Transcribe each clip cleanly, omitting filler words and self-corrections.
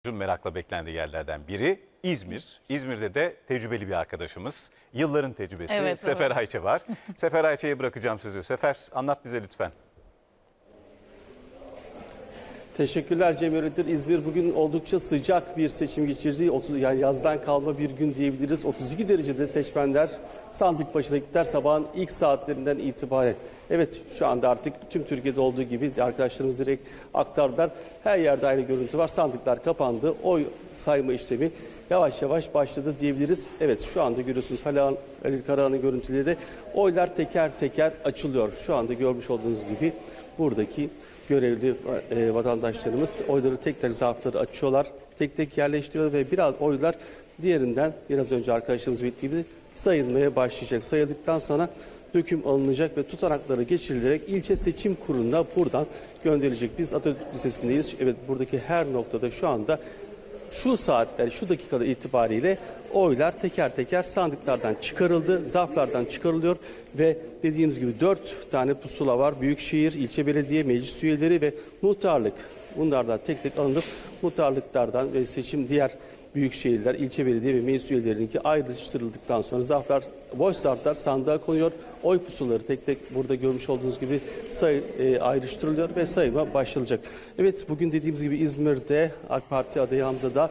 Merakla beklendiği yerlerden biri İzmir. İzmir'de de tecrübeli bir arkadaşımız, yılların tecrübesi Evet, Sefer evet. Ayça var. Sefer Ayça'ya bırakacağım sözü. Sefer, anlat bize lütfen. Teşekkürler Cem Öğretir. İzmir bugün oldukça sıcak bir seçim geçirdi. Yani yazdan kalma bir gün diyebiliriz. 32 derecede seçmenler sandık başına gittiler sabahın ilk saatlerinden itibaren. Evet, şu anda artık tüm Türkiye'de olduğu gibi arkadaşlarımız direkt aktardılar. Her yerde aynı görüntü var. Sandıklar kapandı. Oy sayma işlemi yavaş yavaş başladı diyebiliriz. Evet, şu anda görüyorsunuz Halil Karahan'ın görüntüleri. Oylar teker teker açılıyor. Şu anda görmüş olduğunuz gibi buradaki görevli vatandaşlarımız oyları tek tek zarfları açıyorlar, tek tek yerleştiriyor ve biraz oylar diğerinden biraz önce arkadaşlarımız bildiği gibi sayılmaya başlayacak. Sayıldıktan sonra döküm alınacak ve tutanakları geçirilerek ilçe seçim kuruluna buradan gönderilecek. Biz Atatürk Lisesi'ndeyiz. Evet, buradaki her noktada şu anda şu saatler, şu dakikada itibariyle oylar teker teker sandıklardan çıkarıldı, zarflardan çıkarılıyor ve dediğimiz gibi 4 tane pusula var. Büyükşehir, ilçe belediye, meclis üyeleri ve muhtarlık. Bunlardan tek tek alınıp muhtarlıklardan ve seçim diğer büyük şehirler, ilçe belediye ve meclis üyelerinki ayrıştırıldıktan sonra zarflar, boş zarflar sandığa konuyor. Oy pusuları tek tek burada görmüş olduğunuz gibi ayrıştırılıyor ve sayıma başlanacak. Evet, bugün dediğimiz gibi İzmir'de AK Parti adayı Hamza da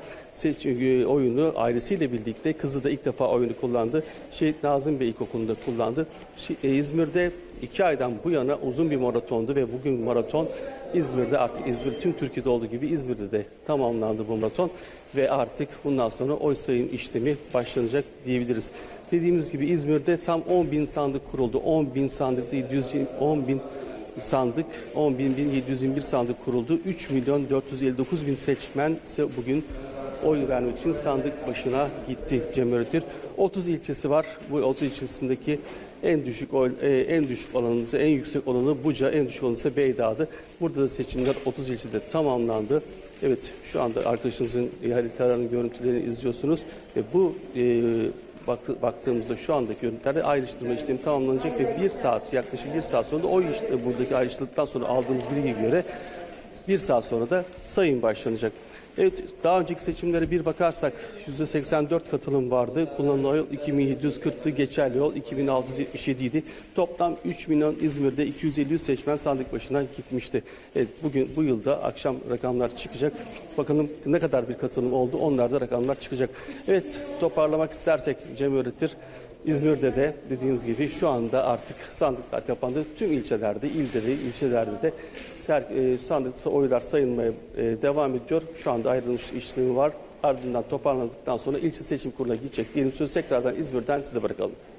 oyunu ailesiyle birlikte, kızı da ilk defa oyunu kullandı. Şehit Nazım Bey İlkokulu'nda kullandı. İzmir'de 2 aydan bu yana uzun bir maratondu ve bugün maraton İzmir'de, artık İzmir tüm Türkiye'de olduğu gibi İzmir'de de tamamlandı bu maraton ve artık bundan sonra oy sayım işlemi başlanacak diyebiliriz. Dediğimiz gibi İzmir'de tam 10.000 sandık kuruldu. 10.000 sandıkta 10.000 sandık, 10.721 sandık kuruldu. 3.459.000 seçmen ise bugün oy vermek için sandık başına gitti Cem Öğretir. 30 ilçesi var. Bu 30 ilçesindeki en düşük olanı ise, en yüksek olanı Buca, en düşük olanı ise Beydağ'dı. Burada da seçimler 30 ilçede tamamlandı. Evet, şu anda arkadaşımızın Halil Karahan'ın görüntülerini izliyorsunuz ve bu baktığımızda şu andaki görüntülerde ayrıştırma işlemi tamamlanacak ve yaklaşık bir saat sonra da oy buradaki ayrıştırdıktan sonra aldığımız bilgiye göre bir saat sonra da sayım başlanacak. Evet, daha önceki seçimlere bir bakarsak %84 katılım vardı. Kullanılan oy 2740'tı, geçerli yol 2677 idi. Toplam 3 milyon İzmir'de 250 seçmen sandık başına gitmişti. Evet, bugün bu yılda akşam rakamlar çıkacak. Bakalım ne kadar bir katılım oldu, onlarda rakamlar çıkacak. Evet, toparlamak istersek Cem Öğretir, İzmir'de de dediğimiz gibi şu anda artık sandıklar kapandı. Tüm ilçelerde, ilçelerde de sandıkta oylar sayılmaya devam ediyor. Şu anda ayrılmış işlemi var. Ardından toparlandıktan sonra ilçe seçim kuruluna gidecek diyelim. Sözü tekrardan İzmir'den size bırakalım.